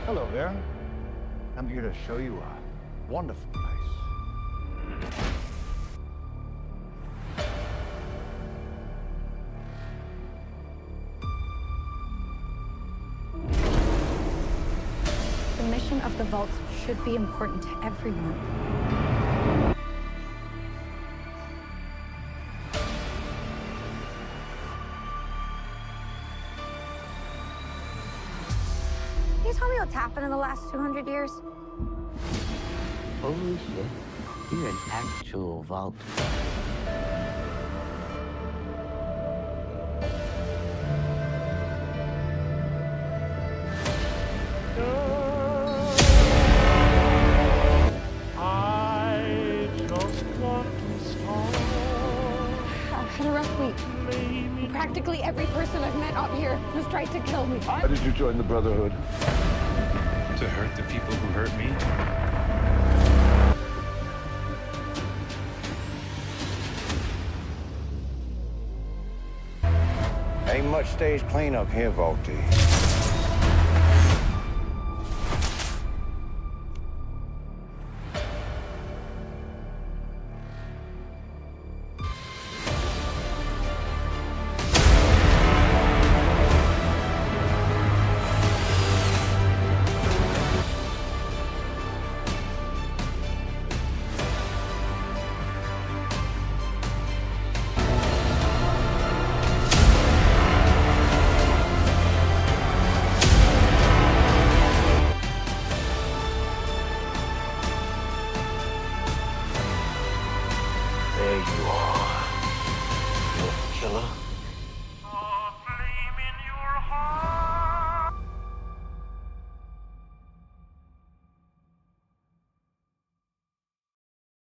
Hello there. I'm here to show you a wonderful place. The mission of the vaults should be important to everyone. Can you tell me what's happened in the last 200 years? Holy shit. You're an actual vault. I just want to start. I've had a rough week. Practically every person I've met up here has tried to kill me. Why did you join the Brotherhood? To hurt the people who hurt me? Ain't much stage cleanup here, Vaulty.